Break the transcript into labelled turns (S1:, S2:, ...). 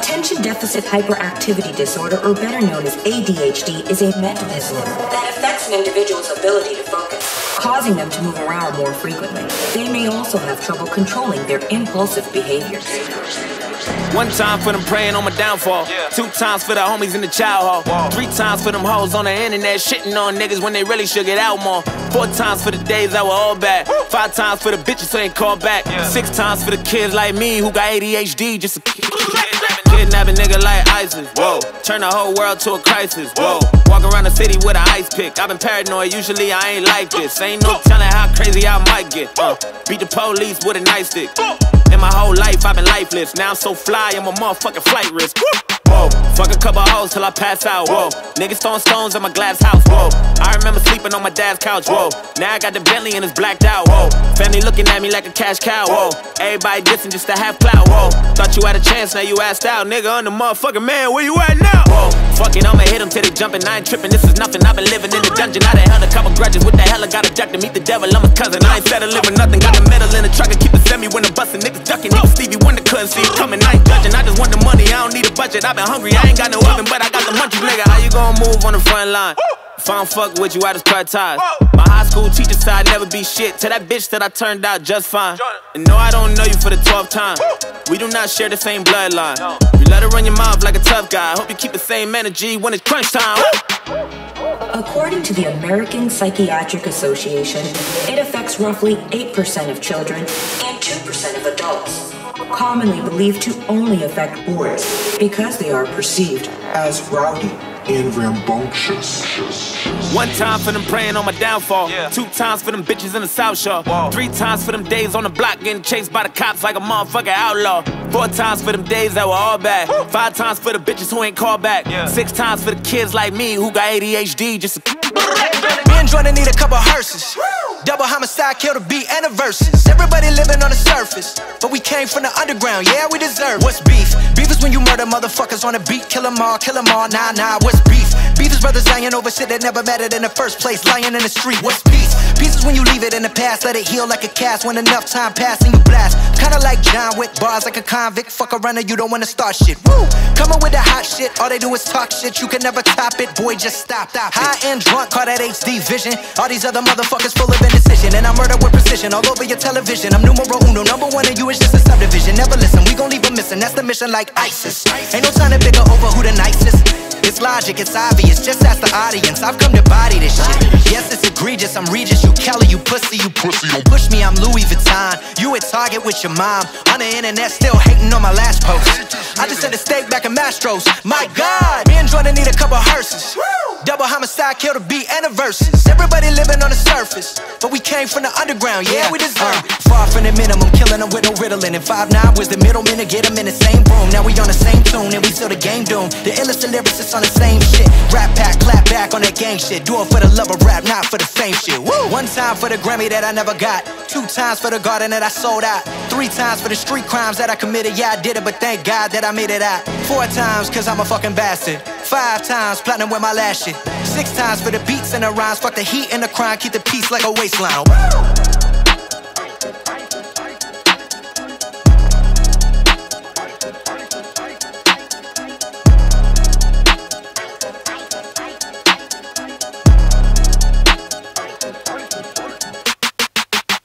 S1: Attention Deficit Hyperactivity Disorder, or better known as ADHD, is a mental disorder that affects an individual's ability to focus, causing them to move around more frequently. They may also have trouble controlling their impulsive behaviors.
S2: One time for them praying on my downfall. 2 times for the homies in the child hall. 3 times for them hoes on the internet shitting on niggas when they really should get out more. 4 times for the days that were all bad. 5 times for the bitches who ain't called back. 6 times for the kids like me who got ADHD just a kidnap a nigga like ISIS, whoa. Turn the whole world to a crisis, whoa. Walk around the city with an ice pick. I've been paranoid, usually I ain't like this. Ain't no telling how crazy I might get. Beat the police with a nightstick. In my whole life, I've been lifeless. Now I'm so fly, I'm a motherfucking flight risk. Whoa, fuck a couple hoes till I pass out, whoa. Niggas throwing stones at my glass house, whoa. I remember sleeping on my dad's couch, whoa. Now I got the Bentley and it's blacked out, whoa. Family looking at me like a cash cow, whoa. Everybody dissing just to have clout, whoa. Thought you had a chance, now you asked out, nigga. I'm the motherfucking man, where you at now? Whoa, fuck it, I'ma hit them till they jumping. I ain't tripping, this is nothing. I've been living in the dungeon. I done held a couple grudges. What the hell I got a duck to meet the devil? I'm a cousin. I ain't settling with nothing. Got a medal in the truck and keep it semi when I'm busting. Niggas ducking. Even Stevie Wonder couldn't see it coming. I ain't judging. I just want the money. I don't need a budget. I've been hungry. I ain't got no oven, but I got the munchies, nigga. How you gonna move on the front line? If I don't fuck with you, I just cut ties. My high school teacher said I'd never be shit. To that bitch that I turned out just fine. And no, I don't know you for the 12th time. We do not share the same bloodline. You let her run your mouth like a tough guy. Hope you keep the same energy when it's crunch time.
S1: According to the American Psychiatric Association, it affects roughly 8% of children and 2% of adults, commonly believed to only affect boys because they are perceived
S3: as rowdy and rambunctious.
S2: 1 time for them praying on my downfall. 2 times for them bitches in the South Shore. 3 times for them days on the block getting chased by the cops like a motherfucking outlaw. 4 times for them days that were all bad. 5 times for the bitches who ain't called back. 6 times for the kids like me who got ADHD just
S4: Me and Jordan need a couple hearses. Double homicide, kill the beat and the verses. Everybody living on the surface, but we came from the underground, yeah, we deserve. What's beef? Beef is when you murder motherfuckers on a beat. Kill them all, nah, what's beef? Beef is brothers dying over shit that never mattered in the first place. Lying in the street, what's peace? Peace is when you leave it in the past, let it heal like a cast. When enough time passed and you blast. Kinda like John Wick, bars like a convict. Fuck around and you don't wanna start shit. Woo! Coming with the hot shit, all they do is talk shit. You can never top it, boy, just stop. High and drunk, call that HD vision. All these other motherfuckers full of indecision. And I murder with precision all over your television. I'm numero uno, number 1 and you is just a subdivision. Never listen, we gon' leave 'em missing. That's the mission like ISIS. Ain't no time to bicker over who the nicest. It's logic, it's obvious, just ask the audience. I've come to body this shit. Yes, it's egregious, I'm Regis, you Kelly, you pussy. Don't push me, I'm Louis Vuitton. You at Target with your mom. On the internet, still hating on my last post. I just had a steak back in Mastro's. My God, me and Jordan need a couple hearses. Double homicide, kill the beat and the verses. Everybody living on the surface, but we came from the underground, yeah, we deserve it. Far from the minimum, killing them with no riddling. And 5'9" was the middleman to get them in the same room. Now we on the same tune and we still the game doomed. The illest lyricists on the same shit. Rap pack, clap back on that gang shit. Do it for the love of rap, not for the fame shit. Woo! 1 time for the Grammy that I never got. 2 times for the garden that I sold out. 3 times for the street crimes that I committed. Yeah, I did it, but thank God that I made it out. 4 times cause I'm a fucking bastard. 5 times platinum with my last shit. 6 times for the beats and the rhymes. Fuck the heat and the crime, keep the peace like a waistline. Woo!